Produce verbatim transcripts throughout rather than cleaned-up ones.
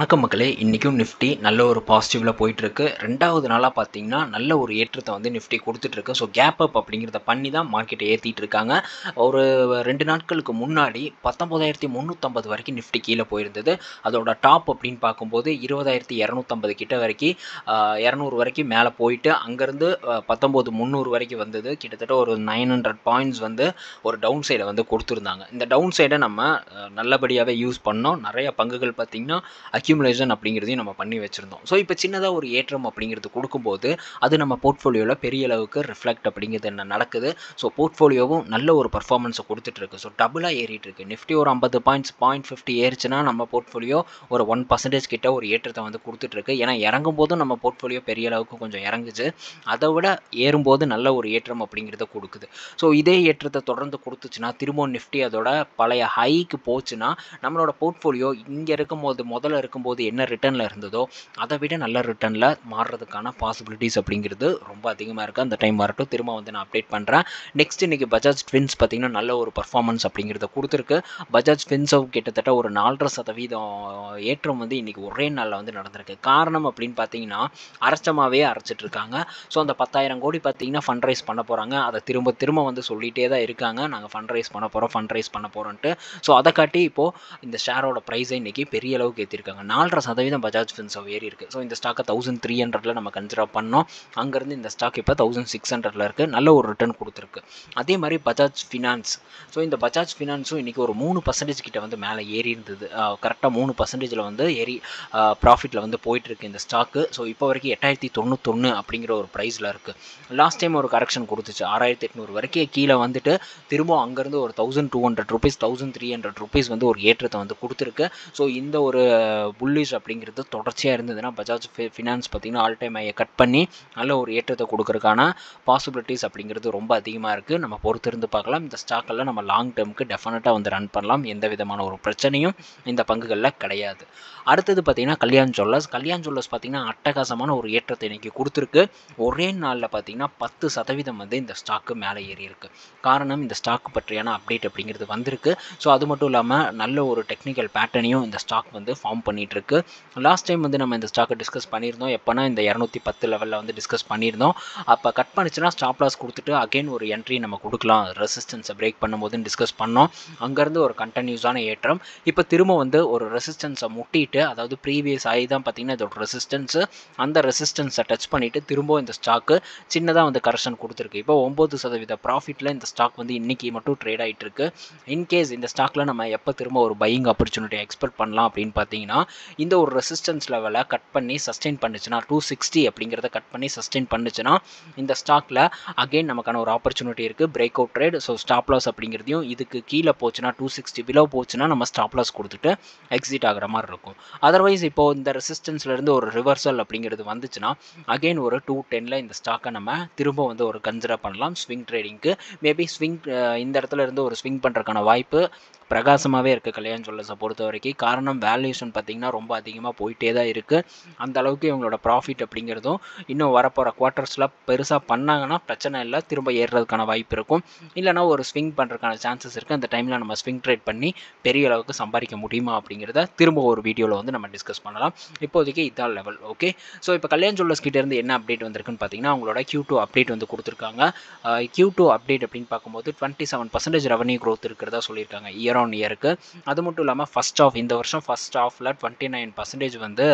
வணக்கம் மக்களே, இன்றைக்கும் நிஃப்டி நல்ல ஒரு பாசிட்டிவில் போயிட்டுருக்கு. ரெண்டாவது நாளாக பார்த்தீங்கன்னா நல்ல ஒரு ஏற்றத்தை வந்து நிஃப்டி கொடுத்துட்ருக்கு. ஸோ கேப் அப் அப்படிங்கிறத பண்ணி தான் மார்க்கெட்டை ஏற்றிட்டு இருக்காங்க. ஒரு ரெண்டு நாட்களுக்கு முன்னாடி பத்தொம்போதாயிரத்தி முந்நூற்றம்பது வரைக்கும் நிஃப்டி கீழே போயிருந்தது. அதோட டாப் அப்படின்னு பார்க்கும்போது இருபதாயிரத்தி இரநூத்தம்பது கிட்ட வரைக்கும் இரநூறு வரைக்கும் மேலே போயிட்டு அங்கேருந்து பத்தொம்போது முந்நூறு வரைக்கும் வந்தது. கிட்டத்தட்ட ஒரு நைன் ஹண்ட்ரட் பாயிண்ட்ஸ் வந்து ஒரு டவுன் சைடை வந்து கொடுத்துருந்தாங்க. இந்த டவுன் சைடை நம்ம நல்லபடியாகவே யூஸ் பண்ணோம். நிறைய பங்குகள் பார்த்திங்கன்னா அக்யூமுலேஷன் அப்படிங்கிறதையும் நம்ம பண்ணி வச்சுருந்தோம். ஸோ இப்போ சின்னதாக ஒரு ஏற்றம் அப்படிங்கிறது கொடுக்கும்போது அது நம்ம போர்ட்ஃபோலியோவில் பெரிய அளவுக்கு ரிஃப்ளெக்ட் அப்படிங்கிறது என்ன நடக்குது. ஸோ போர்ட்ஃபோலியோவும் நல்ல ஒரு பர்ஃபார்மன்ஸை கொடுத்துட்ருக்கு. ஸோ டபுளாக ஏறிட்டு இருக்கு. நிஃப்டி ஒரு ஐம்பது பாயிண்ட்ஸ் பாயிண்ட் ஃபிஃப்டி ஏறிச்சுன்னா நம்ம போர்ட்ஃபோலியோ ஒரு ஒன் பர்சன்டேஜ் கிட்ட ஒரு ஏற்றத்தை வந்து கொடுத்துட்ருக்கு. ஏன்னா இறங்கும் போதும் நம்ம போர்ட்ஃபோலியோ பெரிய அளவுக்கு கொஞ்சம் இறங்குச்சு. அதை விட ஏறும்போது நல்ல ஒரு ஏற்றம் அப்படிங்கிறத கொடுக்குது. ஸோ இதே ஏற்றத்தை தொடர்ந்து கொடுத்துச்சுன்னா திரும்ப நிஃப்டி அதோட பழைய ஹைக்கு போச்சுன்னா நம்மளோட போர்ட்ஃபோலியோ இங்கே இருக்கும்போது முதல்ல இருக்கும்போது என்ன ரிட்டர்னில் இருந்ததோ அதை விட நல்ல ரிட்டர்னில் மாறுறதுக்கான பாசிபிலிட்டிஸ் அப்படிங்கிறது ரொம்ப அதிகமாக இருக்குது. அந்த டைம் வரட்டும், திரும்ப வந்து நான் அப்டேட் பண்ணுறேன். நெக்ஸ்ட் இன்றைக்கி பஜாஜ் ட்வின்ஸ் பார்த்திங்கன்னா நல்ல ஒரு பர்ஃபார்மன்ஸ் அப்படிங்கிறத கொடுத்துருக்கு. பஜாஜ் ட்வின்ஸும் கிட்டத்தட்ட ஒரு நாலரை சதவீதம் ஏற்றம் வந்து இன்றைக்கி ஒரே நாளில் வந்து நடந்திருக்கு. காரணம் அப்படின்னு பார்த்தீங்கன்னா அரைச்சமாகவே அரைச்சிட்டு இருக்காங்க. ஸோ அந்த பத்தாயிரம் கோடி பார்த்தீங்கன்னா ஃபண்ட் ரைஸ் பண்ண போகிறாங்க. அதை திரும்ப திரும்ப வந்து சொல்லிகிட்டே தான் இருக்காங்க, நாங்கள் ஃபண்ட் ரைஸ் பண்ண போகிறோம் ஃபண்ட் ரைஸ் பண்ண போகிறோன்ட்டு. ஸோ அதை காட்டி இப்போது இந்த ஷேரோட ப்ரைஸை இன்றைக்கி பெரிய அளவுக்கு ஏற்றிருக்காங்க. நாலரை சதவீதம் பஜாஜ் ஃபின்சர்வ் ஏறி இருக்குது. ஸோ இந்த ஸ்டாக்கை தௌசண்ட் த்ரீ ஹண்ட்ரட்ல நம்ம கன்சிடர் பண்ணோம். அங்கேருந்து இந்த ஸ்டாக் இப்போ தௌசண்ட் சிக்ஸ் ஹண்ட்ரட்ல இருக்குது. நல்ல ஒரு ரிட்டர்ன் கொடுத்துருக்கு. அதே மாதிரி பஜாஜ் ஃபினான்ஸ். ஸோ இந்த பஜாஜ் ஃபினான்ஸும் இன்றைக்கி ஒரு மூணு பர்சன்டேஜ் கிட்ட வந்து மேலே ஏறி இருந்தது. கரெக்டாக மூணு பர்சன்டேஜில் வந்து ஏறி ப்ராஃபிட்டில் வந்து போயிட்டுருக்கு இந்த ஸ்டாக்கு. ஸோ இப்போ வரைக்கும் எட்டாயிரத்தி தொண்ணூத்தொன்று அப்படிங்கிற ஒரு ப்ரைஸில் இருக்குது. லாஸ்ட் டைம் ஒரு கரெக்ஷன் கொடுத்துச்சு ஆறாயிரத்தி எட்நூறு வரைக்கும் கீழே வந்துட்டு திரும்ப அங்கேருந்து ஒரு thousand two hundred rupees thousand three hundred rupees வந்து ஒரு ஏற்றத்தை வந்து கொடுத்துருக்கு. ஸோ இந்த ஒரு புல்லிஷ் அப்படிங்கிறது தொடர்ச்சியாக இருந்ததுன்னா பஜாஜ் ஃபினான்ஸ் பார்த்திங்கன்னா ஆல் டைம் ஐயை கட் பண்ணி நல்ல ஒரு ஏற்றத்தை கொடுக்கறதுக்கான பாசிபிலிட்டிஸ் அப்படிங்கிறது ரொம்ப அதிகமாக இருக்குது. நம்ம பொறுத்திருந்து பார்க்கலாம். இந்த ஸ்டாக்கெல்லாம் நம்ம லாங் டேர்முக்கு டெஃபினட்டாக வந்து ரன் பண்ணலாம். எந்த விதமான ஒரு பிரச்சனையும் இந்த பங்குகளில் கிடையாது. அடுத்தது பார்த்திங்கன்னா கல்யாண் ஜுவல்லர்ஸ். கல்யாண் ஜுவல்லர்ஸ் பார்த்திங்கன்னா அட்டகாசமான ஒரு ஏற்றத்தை இன்றைக்கி கொடுத்துருக்கு. ஒரே நாளில் பார்த்திங்கன்னா பத்து சதவீதம் வந்து இந்த ஸ்டாக்கு மேலே ஏறி இருக்குது. காரணம் இந்த ஸ்டாக்கு பற்றியான அப்டேட் அப்படிங்கிறது வந்திருக்கு. ஸோ அது மட்டும் இல்லாமல் நல்ல ஒரு டெக்னிக்கல் பேட்டர்னையும் இந்த ஸ்டாக் வந்து ஃபார்ம் பண்ணிகிட்டு இருக்கு. லாஸ்ட் டைம் வந்து நம்ம இந்த ஸ்டாக்கை டிஸ்கஸ் பண்ணியிருந்தோம். எப்போனா இந்த இரநூத்தி பத்து லெவலில் வந்து டிஸ்கஸ் பண்ணியிருந்தோம். அப்போ கட் பண்ணிச்சுன்னா ஸ்டாப் லாஸ் கொடுத்துட்டு அகைன் ஒரு என்ட்ரி நம்ம கொடுக்கலாம், ரெசிஸ்டன்ஸை பிரேக் பண்ணும்போதுன்னு டிஸ்கஸ் பண்ணோம். அங்கேருந்து ஒரு கண்டினியூஸான ஏற்றம். இப்போ திரும்ப வந்து ஒரு ரெசிஸ்டன்ஸை முட்டிட்டு, அதாவது ப்ரீவியஸ் ஆகி தான் பார்த்திங்கன்னா இதோட ரெசிஸ்டன்ஸு, அந்த ரெசிஸ்டன்ஸை டச் பண்ணிவிட்டு திரும்ப இந்த ஸ்டாக்கு சின்னதாக வந்து கரெக்ஷன் கொடுத்துருக்கு. இப்போ ஒம்பது சதவீத ப்ராஃபிட்டில் இந்த ஸ்டாக் வந்து இன்றைக்கி மட்டும் ட்ரேட் ஆகிட்டு இருக்கு. இன்கேஸ் இந்த ஸ்டாக்கில் நம்ம எப்போ திரும்ப ஒரு பையிங் ஆப்பர்ச்சுனிட்டி எக்ஸ்பெக்ட் பண்ணலாம் அப்படின்னு பார்த்தீங்கன்னா இந்த ஒரு ரெசிஸ்டன்ஸ் லெவலை கட் பண்ணி சஸ்டெயின் பண்ணுச்சுன்னா டூ சிக்ஸ்டி அப்படிங்கிறத கட் பண்ணி சஸ்டெயின் பண்ணுச்சுன்னா இந்த ஸ்டாக்கில் அகெயின் நமக்கான ஒரு ஆப்பர்ச்சுனிட்டி இருக்குது, break out trade. So stop loss அப்படிங்கிறதையும் இதுக்கு கீழே போச்சுன்னா டூ சிக்ஸ்டி பிலோ போச்சுன்னா நம்ம ஸ்டாப் லாஸ் கொடுத்துட்டு எக்ஸிட் ஆகிற மாதிரி இருக்கும். அதர்வைஸ் இப்போது இந்த ரெசிஸ்டன்ஸ்லேருந்து ஒரு ரிவர்சல் அப்படிங்கிறது வந்துச்சுன்னா அகெயின் ஒரு டூ டென்னில் இந்த ஸ்டாக்கை நம்ம திரும்ப வந்து ஒரு கன்சிடர் பண்ணலாம் ஸ்விங் ட்ரேடிங்க்கு. மேபி ஸ்விங் இந்த இடத்துல இருந்து ஒரு ஸ்விங் பண்ணுறதுக்கான வாய்ப்பு பிரகாசமாகவே இருக்குது கல்யாண் ஜுவல்லர்ஸை பொறுத்த வரைக்கும். காரணம் வேல்யூஷன் பார்த்திங்கன்னா ரொம்ப அதிகமாக போயிட்டே தான் இருக்குது. அந்த அளவுக்கு இவங்களோட ப்ராஃபிட் அப்படிங்கிறதும் இன்னும் வரப்போகிற குவார்ட்டர்ஸில் பெருசாக பண்ணாங்கன்னா பிரச்சனை இல்லை, திரும்ப ஏறுறதுக்கான வாய்ப்பு இருக்கும். இல்லைனா ஒரு ஸ்விங் பண்ணுறதுக்கான சான்சஸ் இருக்குது. அந்த டைமில் நம்ம ஸ்விங் ட்ரேட் பண்ணி பெரிய அளவுக்கு சம்பாதிக்க முடியுமா அப்படிங்கிறத திரும்ப ஒரு வீடியோவில் வந்து நம்ம டிஸ்கஸ் பண்ணலாம். இப்போதைக்கு இதான் லெவல். ஓகே, ஸோ இப்போ கல்யாண் ஜுவல்லர்ஸ் கிட்டேருந்து என்ன அப்டேட் வந்திருக்குன்னு பார்த்தீங்கன்னா அவங்களோட கியூ டூ அப்டேட் வந்து கொடுத்துருக்காங்க. கியூ டூ அப்டேட் அப்படின்னு பார்க்கும்போது twenty seven percentage revenue growth இருக்கிறதா சொல்லியிருக்காங்க இயர் ஆன் இயருக்கு. அது மட்டும் இல்லாமல் ஃபஸ்ட் ஆஃப் இந்த வருஷம் ஃபஸ்ட் ஆஃபில் டுவெண்ட்டி நைன் பர்சன்டேஜ் வந்து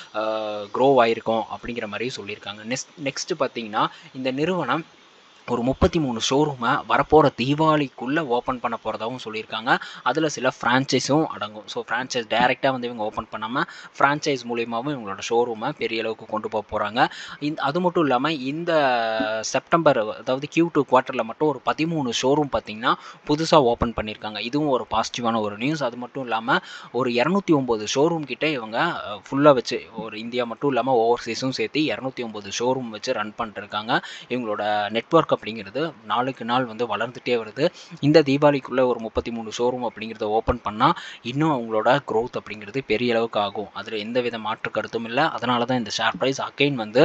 க்ரோ ஆகிருக்கும் அப்படிங்கிற மாதிரி சொல்லியிருக்காங்க. நெக்ஸ்ட் நெக்ஸ்ட்டு பார்த்தீங்கன்னா இந்த நிறுவனம் ஒரு முப்பத்தி மூணு ஷோரூமை வரப்போகிற தீபாவளிக்குள்ளே ஓப்பன் பண்ண போகிறதாகவும் சொல்லியிருக்காங்க. அதில் சில ஃப்ரான்ச்சைஸும் அடங்கும். ஸோ ஃப்ரான்ச்சைஸ் டைரெக்டாக வந்து இவங்க ஓப்பன் பண்ணாமல் ஃப்ரான்ச்சைஸ் மூலியமாகவும் இவங்களோட ஷோரூமை பெரிய அளவுக்கு கொண்டு போக போகிறாங்க. இந்த அது மட்டும் இல்லாமல் இந்த செப்டம்பர் அதாவது கியூ டூ குவார்ட்டரில் மட்டும் ஒரு பதிமூணு ஷோரூம் பார்த்திங்கன்னா புதுசாக ஓப்பன் பண்ணியிருக்காங்க. இதுவும் ஒரு பாசிட்டிவான ஒரு நியூஸ். அது மட்டும் இல்லாமல் ஒரு இரநூத்தி ஒம்பது ஷோரூம் கிட்டே இவங்க ஃபுல்லாக வச்சு ஒரு இந்தியா மட்டும் இல்லாமல் ஓவர்சீஸும் சேர்த்து இரநூத்தி ஒம்பது ஷோரூம் வச்சு ரன் பண்ணிட்டுருக்காங்க. இவங்களோட நெட்வொர்க் அப்படிங்கிறது நாளுக்கு நாள் வந்து வளர்ந்துட்டே வருது. இந்த தீபாவளிக்குள்ளே ஒரு முப்பத்தி மூணு ஷோரூம் அப்படிங்கிறத ஓப்பன் பண்ணால் இன்னும் அவங்களோட க்ரோத் அப்படிங்கிறது பெரிய அளவுக்கு ஆகும். அதில் எந்த வித மாற்று கருத்தும் இல்லை. அதனால தான் இந்த ஷேர் ப்ரைஸ் அகைன் வந்து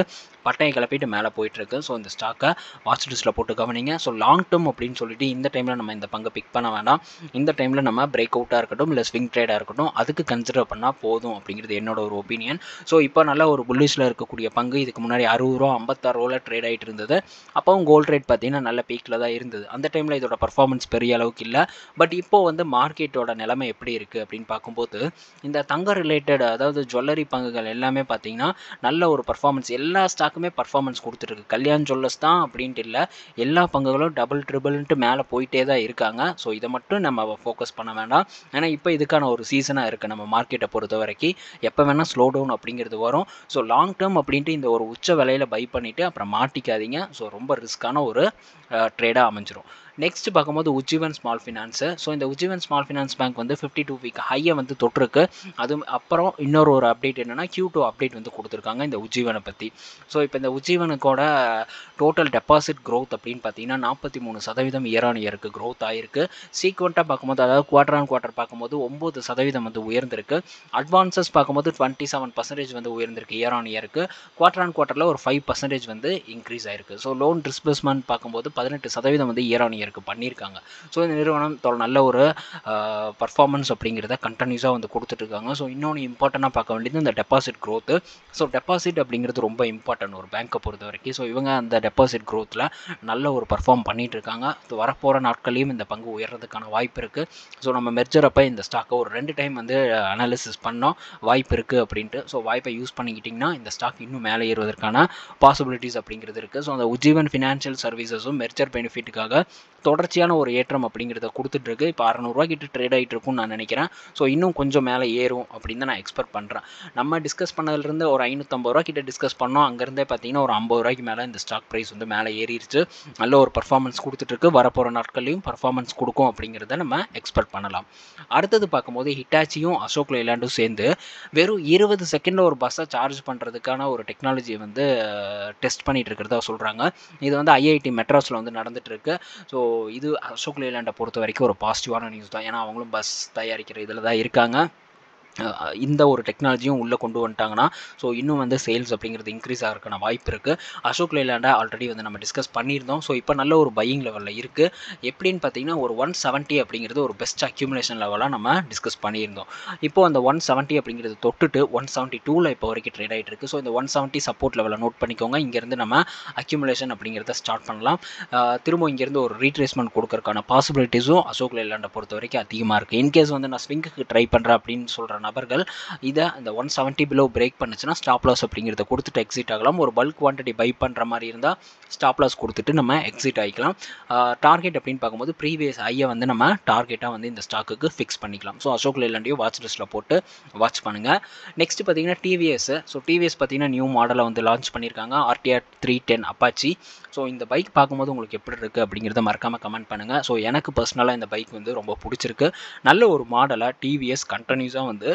பட்டையை கிளப்பிட்டு மேலே போயிட்டுருக்கு. ஸோ இந்த ஸ்டாக்கை வாட்ச் லிஸ்ட்டில் போட்டு கவனிங்க. ஸோ லாங் டேர்ம் அப்படின்னு சொல்லிட்டு இந்த டைமில் நம்ம இந்த பங்கை பிக் பண்ண வேண்டாம். இந்த டைமில் நம்ம பிரேக் அவுட்டாக இருக்கட்டும் இல்லை ஸ்விங் ட்ரேடாக இருக்கட்டும் அதுக்கு கன்சிடர் பண்ணால் போதும் அப்படிங்கிறது என்னோட ஒரு ஒப்பீனியன். ஸோ இப்போ நல்ல ஒரு புல்லிஷில் இருக்கக்கூடிய பங்கு இதுக்கு முன்னாடி அறுபது ரூபா ஐம்பத்தாறு ரூபாவில் ட்ரேட் ஆகிட்டு இருந்தது. அப்போவும் கோல்ட் ரேட் பார்த்தீங்கன்னா நல்ல பீக்கில் தான் இருந்தது. அந்த டைமில் இதோட பர்ஃபார்மன்ஸ் பெரிய அளவுக்கு இல்லை. பட் இப்போது வந்து மார்க்கெட்டோட நிலைமை எப்படி இருக்குது அப்படின்னு பார்க்கும்போது இந்த தங்க ரிலேட்டட் அதாவது ஜுவல்லரி பங்குகள் எல்லாமே பார்த்தீங்கன்னா நல்ல ஒரு பர்ஃபார்மன்ஸ் எல்லா ஸ்டாக்குமே பர்ஃபார்மன்ஸ் கொடுத்துருக்கு. கல்யாண் ஜுவல்லர்ஸ் தான் அப்படின்ட்டு இல்லை, எல்லா பங்குகளும் டபுள் ட்ரிபிள்ன்ட்டு மேலே போயிட்டே தான் இருக்காங்க. ஸோ இதை மட்டும் நம்ம ஃபோக்கஸ் பண்ண வேண்டாம். ஏன்னா இப்போ இதுக்கான ஒரு சீசனாக இருக்குது நம்ம மார்க்கெட்டை பொறுத்த வரைக்கும். எப்போ வேணால் ஸ்லோ டவுன் அப்படிங்கிறது வரும். ஸோ லாங் டேர்ம் அப்படின்ட்டு இந்த ஒரு உச்ச விலையில் பை பண்ணிவிட்டு அப்புறம் மாட்டிக்காதீங்க. ஸோ ரொம்ப ரிஸ்க்கான ஒரு ட்ரேடாக அமைஞ்சிரும். நெக்ஸ்ட் பார்க்கும்போது உஜ்ஜீவன் ஸ்மால் ஃபினான்ஸு. ஸோ இந்த உஜ்ஜீவன் ஸ்மால் ஃபினான்ஸ் பேங்க் வந்து ஃபிஃப்டி டூ வீக் ஹையை வந்து தொட்டிருக்கு. அது அப்புறம் இன்னொரு ஒரு அப்டேட் என்னென்னா கியூ டூ அப்டேட் வந்து கொடுத்துருக்காங்க இந்த உஜ்ஜீவனை பற்றி. ஸோ இப்போ இந்த உஜ்ஜீவனுக்கோட டோட்டல் டெபாசிட் க்ரோத் அப்படின்னு பார்த்தீங்கன்னா நாற்பத்தி மூணு சதவீதம் இயர் ஆன் இயருக்கு க்ரோத் ஆகிருக்கு. சீக்வெண்ட்டாக பார்க்கும்போது அதாவது குவார்டர் ஆன் குவார்டர் பார்க்கும்போது ஒம்பது சதவீதம் வந்து உயர்ந்திருக்கு. அட்வான்சஸ் பார்க்கும்போது டுவெண்ட்டி செவன் பர்சன்டேஜ் வந்து உயர்ந்திருக்கு இயர் ஆன் இயருக்கு. குவார்டர் ஆன் குவார்ட்டரில் ஒரு ஃபைவ் பர்சன்டேஜ் வந்து இன்க்ரீஸ் ஆயிருக்கு. ஸோ லோன் டிஸ்பர்ஸ்மெண்ட் பார்க்கும்போது பதினெட்டு சதவீதம் வந்து இயர் ஆன் இயருக்கு பண்ணியிருக்காங்க. ஸோ இந்த நிறுவனம் நல்ல ஒரு பர்ஃபார்மன்ஸ் அப்படிங்கிறத கண்டினியூஸாக வந்து கொடுத்துட்ருக்காங்க. ஸோ இன்னொன்று இம்பார்ட்டண்ட்டாக பார்க்க வேண்டியது இந்த டெபாசிட் க்ரோத்து. ஸோ டெபாசிட் அப்படிங்கிறது ரொம்ப இம்பார்ட்டன்ட் ஒரு பேங்க்கை பொறுத்த வரைக்கும். ஸோ இவங்க அந்த டெபாசிட் க்ரோத்தில் நல்ல ஒரு பர்ஃபார்ம் பண்ணிகிட்டு இருக்காங்க. ஸோ வரப்போகிற நாட்களையும் இந்த பங்கு உயர்றதுக்கான வாய்ப்பு இருக்குது. ஸோ நம்ம மெர்ஜர் அப்போ இந்த ஸ்டாக்கை ஒரு ரெண்டு டைம் வந்து அனாலிசிஸ் பண்ணோம் வாய்ப்பு இருக்குது அப்படின்ட்டு. ஸோ வாய்ப்பை யூஸ் பண்ணிக்கிட்டிங்கன்னா இந்த ஸ்டாக் இன்னும் மேலே ஏறுவதற்கான பாசிபிலிட்டிஸ் அப்படிங்கிறது இருக்குது. ஸோ அந்த உஜ்ஜீவன் ஃபினான்ஷியல் சர்வீசஸும் மெர்ஜர் பெனிஃபிட்டுக்காக தொடர்ச்சியான ஒரு ஏற்றம் அப்படிங்கிறத கொடுத்துட்ருக்கு. இப்போ அறநூறுவா கிட்ட ட்ரேட் ஆகிட்டு இருக்கும்னு நான் நினைக்கிறேன். ஸோ இன்னும் கொஞ்சம் மேலே ஏறும் அப்படின்னு தான் நான் எக்ஸ்பெக்ட் பண்ணுறேன். நம்ம டிஸ்கஸ் பண்ணதுலேருந்து ஒரு ஐநூற்றம்பது ரூபா கிட்ட டிஸ்கஸ் பண்ணோம். அங்கேருந்தே பார்த்தீங்கன்னா ஒரு ஐம்பது ரூபாய்க்கு மேலே இந்த ஸ்டாக் ப்ரைஸ் வந்து மேலே ஏறிடுச்சு. நல்ல ஒரு பர்ஃபார்மன்ஸ் கொடுத்துட்ருக்கு. வரப்போகிற நாட்கள்லையும் பர்ஃபார்மன்ஸ் கொடுக்கும் அப்படிங்கிறத நம்ம எக்ஸ்பெக்ட் பண்ணலாம். அடுத்தது பார்க்கும்போது ஹிட்டாச்சியும் அசோக் லேலாண்டும் சேர்ந்து வெறும் இருபது செகண்டில் ஒரு பஸ்ஸை சார்ஜ் பண்ணுறதுக்கான ஒரு டெக்னாலஜியை வந்து டெஸ்ட் பண்ணிகிட்டு இருக்கிறதா சொல்கிறாங்க. இது வந்து ஐஐடி மெட்ராஸில் வந்து நடந்துகிட்ருக்கு. ஸோ இது அசோக் லேலாண்டை பொறுத்த வரைக்கும் ஒரு பாசிட்டிவான நியூஸ் தான். ஏன்னா அவங்களும் பஸ் தயாரிக்கிற இதில் தான் இருக்காங்க. இந்த ஒரு டெக்னாலஜியும் உள்ளே கொண்டு வந்துட்டாங்கன்னா ஸோ இன்னும் வந்து சேல்ஸ் அப்படிங்கிறது இன்க்ரீஸ் ஆகிறதுக்கான வாய்ப்பு இருக்குது. அசோக் லேலாண்டை ஆல்ரெடி வந்து நம்ம டிஸ்கஸ் பண்ணியிருந்தோம். ஸோ இப்போ நல்ல ஒரு பையிங் லெவலில் இருக்குது. எப்படின்னு பார்த்தீங்கன்னா ஒரு ஒன் செவன்ட்டி அப்படிங்கிறது ஒரு பெஸ்ட் அக்யூமுலேஷன் லெவலாக நம்ம டிஸ்கஸ் பண்ணியிருந்தோம். இப்போது அந்த ஒன் செவன்ட்டி அப்படிங்கிறது தொட்டுட்டு ஒன் செவன்ட்டி டூவில் இப்போ வரைக்கும் ட்ரேட் ஆகிட்டு இருக்குது. ஸோ இந்த ஒன் செவன்ட்டி சப்போர்ட் லெவலில் நோட் பண்ணிக்கோங்க. இங்கேருந்து நம்ம அக்யூமுலேஷன் அப்படிங்கிறத ஸ்டார்ட் பண்ணலாம். திரும்ப இங்கேருந்து ஒரு ரீட்ரேஸ்மெண்ட் கொடுக்கறதுக்கான பாசிபிலிட்டிஸும் அசோக் லேலாண்டை பொறுத்த வரைக்கும் அதிகமாக இருக்குது. இன்கேஸ் வந்து நான் ஸ்விங்குக்கு ட்ரை பண்ணுறேன் அப்படின்னு சொல்கிற நபர்கள் இதை இந்த ஒன் செவன்ட்டி பிலோ பிரேக் பண்ணுச்சுன்னா ஸ்டாப் லாஸ் அப்படிங்கிறத கொடுத்துட்டு எக்ஸிட் ஆகலாம். ஒரு பல்க் குவான்டிட்டி பை பண்ணுற மாதிரி இருந்தால் ஸ்டாப் லாஸ் கொடுத்துட்டு நம்ம எக்ஸிட் ஆகிக்கலாம். டார்கெட் அப்படின்னு பார்க்கும்போது ப்ரீவியஸ் ஐயை வந்து நம்ம டார்கெட்டாக வந்து இந்த ஸ்டாக்குக்கு ஃபிக்ஸ் பண்ணிக்கலாம். ஸோ அசோக் லேலாண்டையும் வாட்ச் லிஸ்ட்டில் போட்டு வாட்ச் பண்ணுங்கள். நெக்ஸ்ட் பார்த்தீங்கன்னா டிவிஎஸ். ஸோ டிவிஎஸ் பார்த்தீங்கன்னா நியூ மாடலை வந்து லான்ச் பண்ணியிருக்காங்க RTR three ten Apache. So இந்த பைக் பார்க்கும்போது உங்களுக்கு எப்படி இருக்குது அப்படிங்கிறத மறக்காமல் கமெண்ட் பண்ணுங்கள். ஸோ எனக்கு பர்சனலாக இந்த பைக் வந்து ரொம்ப பிடிச்சிருக்கு. நல்ல ஒரு மாடலாக டிவிஎஸ் கண்டினியூஸாக வந்து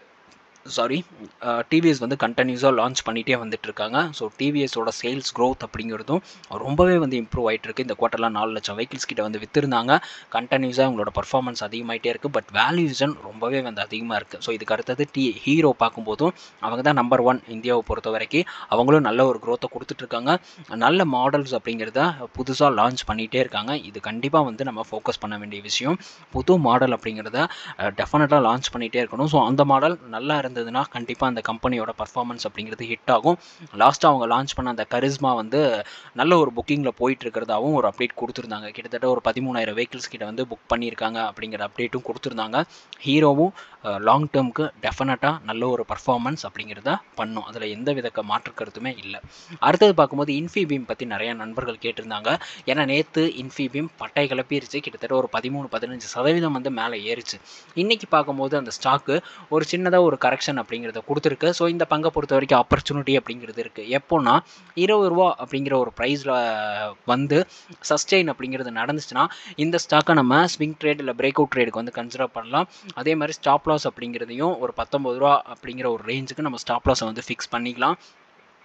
சாரி டிவிஎஸ் வந்து கண்டினியூஸாக லான்ச் பண்ணிகிட்டே வந்துட்டுருக்காங்க. ஸோ டிவிஎஸோட சேல்ஸ் க்ரோத் அப்படிங்கிறதும் ரொம்பவே வந்து இம்ப்ரூவ் ஆகிட்டுருக்கு. இந்த குவார்ட்டரில் நாலு லட்சம் வெஹிக்கிள்ஸ் கிட்ட வந்து விற்றுருந்தாங்க. கண்டினியூஸாக அவங்களோட பர்ஃபார்மன்ஸ் அதிகமாகிட்டே இருக்குது. பட் வேல்யூஷன் ரொம்பவே வந்து அதிகமாக இருக்குது. ஸோ இதுக்கு அடுத்தது டி ஹீரோ பார்க்கும்போதும் அவங்க தான் நம்பர் ஒன் இந்தியாவை பொறுத்த வரைக்கும். அவங்களும் நல்ல ஒரு க்ரோத்தை கொடுத்துட்ருக்காங்க. நல்ல மாடல்ஸ் அப்படிங்கிறத புதுசாக லான்ச் பண்ணிகிட்டே இருக்காங்க. இது கண்டிப்பாக வந்து நம்ம ஃபோக்கஸ் பண்ண வேண்டிய விஷயம். புது மாடல் அப்படிங்கிறத டெஃபினட்டாக லான்ச் பண்ணிகிட்டே இருக்கணும். ஸோ அந்த மாடல் நல்லா இருந்ததுன்னா கண்டிப்பாக அந்த கம்பெனியோட பர்ஃபார்மன்ஸ் அப்படிங்கிறது ஹிட் ஆகும். லாஸ்ட்டாக அவங்க லான்ச் பண்ண அந்த கரிஸ்மா வந்து நல்ல ஒரு புக்கிங்கில் போயிட்டு இருக்கிறதாகவும் ஒரு அப்டேட் கொடுத்துருந்தாங்க. கிட்டத்தட்ட ஒரு பதிமூணாயிரம் வெஹிக்கிள்ஸ் கிட்ட வந்து புக் பண்ணியிருக்காங்க அப்படிங்கிற அப்டேட்டும் கொடுத்துருந்தாங்க. ஹீரோவும் லாங் டேர்முக்கு டெஃபினட்டாக நல்ல ஒரு பர்ஃபார்மன்ஸ் அப்படிங்கிறத பண்ணும். அதில் எந்த வித மாற்று கருத்துமே இல்லை. அடுத்தது பார்க்கும்போது இன்ஃபிபீம் பற்றி நிறைய நண்பர்கள் கேட்டிருந்தாங்க. ஏன்னா நேற்று இன்ஃபிபீம் பட்டை கிளப்பிருச்சு. கிட்டத்தட்ட ஒரு பதிமூணு பதினஞ்சு சதவீதம் வந்து மேலே ஏறிச்சு. இன்றைக்கி பார்க்கும்போது அந்த ஸ்டாக்கு ஒரு சின்னதாக ஒரு கரெக்ஷன் அப்படிங்கிறத கொடுத்துருக்கு. ஸோ இந்த பங்கை பொறுத்த வரைக்கும் ஆப்பர்ச்சுனிட்டி அப்படிங்கிறது இருக்குது. எப்போனா இருபது ரூபா அப்படிங்கிற ஒரு ப்ரைஸில் வந்து சஸ்டெயின் அப்படிங்கிறது நடந்துச்சுன்னா இந்த ஸ்டாக்கை நம்ம ஸ்விங் ட்ரேட் இல்லை பிரேக் அவுட் ட்ரேடுக்கு வந்து கன்சிடர் பண்ணலாம். அதே மாதிரி ஸ்டாப் லாஸ் அப்படிங்கிறதையும் ஒரு பத்தொம்பது ரூபா அப்படிங்கிற ஒரு ரேஞ்சுக்கு நம்ம ஸ்டாப் லாஸை வந்து ஃபிக்ஸ் பண்ணிக்கலாம்.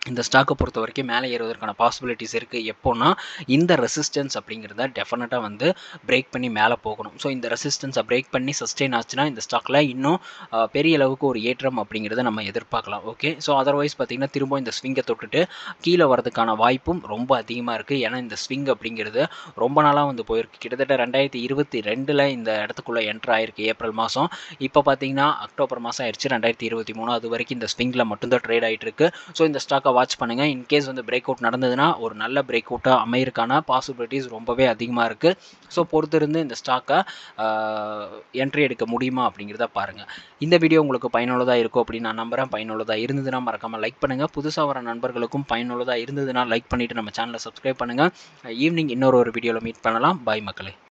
இந்த ஸ்டாக்கை பொறுத்த வரைக்கும் மேலே ஏறுவதற்கான பாசிபிலிட்டிஸ் இருக்குது. எப்போன்னா இந்த ரெசிஸ்டன்ஸ் அப்படிங்கிறத டெஃபினட்டாக வந்து பிரேக் பண்ணி மேலே போகணும். ஸோ இந்த ரெசிஸ்டன்ஸை பிரேக் பண்ணி சஸ்டெயின் ஆச்சுன்னா இந்த ஸ்டாக்கில் இன்னும் அஹ், பெரிய அளவுக்கு ஒரு ஏற்றம் அப்படிங்கிறத நம்ம எதிர்பார்க்கலாம். ஓகே, ஸோ அதர்வைஸ் பார்த்திங்கன்னா திரும்ப இந்த ஸ்விங்கை தொட்டுட்டு கீழே வரதுக்கான வாய்ப்பும் ரொம்ப அதிகமாக இருக்குது. ஏன்னா இந்த ஸ்விங் அப்படிங்கிறது ரொம்ப நாளாக வந்து போயிருக்கு. கிட்டத்தட்ட ரெண்டாயிரத்தி இருபத்தி ரெண்டில் இந்த இடத்துக்குள்ளே என்ட்ரு ஆயிருக்கு ஏப்ரல் மாதம். இப்போ பார்த்தீங்கன்னா அக்டோபர் மாதம் ஆயிடுச்சு ரெண்டாயிரத்தி இருபத்தி மூணு அது வரைக்கும் இந்த ஸ்விங்கில் மட்டும்தான் ட்ரேட் ஆகிட்டு இருக்கு. ஸோ இந்த ஸ்டாக்கை வாட்ச் பண்ணுங்கள். இன்கேஸ் வந்து பிரேக் அவுட் நடந்ததுன்னா ஒரு நல்ல பிரேக் அவுட்டாக அமையறதுக்கான பாசிபிலிட்டிஸ் ரொம்பவே அதிகமாக இருக்குது. ஸோ பொறுத்திருந்து இந்த ஸ்டாக்கை என்ட்ரி எடுக்க முடியுமா அப்படிங்கிறத பாருங்கள். இந்த வீடியோ உங்களுக்கு பயனுள்ளதாக இருக்கும் அப்படின்னு நான் நம்புகிறேன். பயனுள்ளதாக இருந்ததுன்னா மறக்காமல் லைக் பண்ணுங்கள். புதுசாக வர நண்பர்களுக்கும் பயனுள்ளதாக இருந்ததுன்னா லைக் பண்ணிவிட்டு நம்ம சேனலை சப்ஸ்கிரைப் பண்ணுங்கள். ஈவினிங் இன்னொரு ஒரு வீடியோவில் மீட் பண்ணலாம். பாய் மக்களே.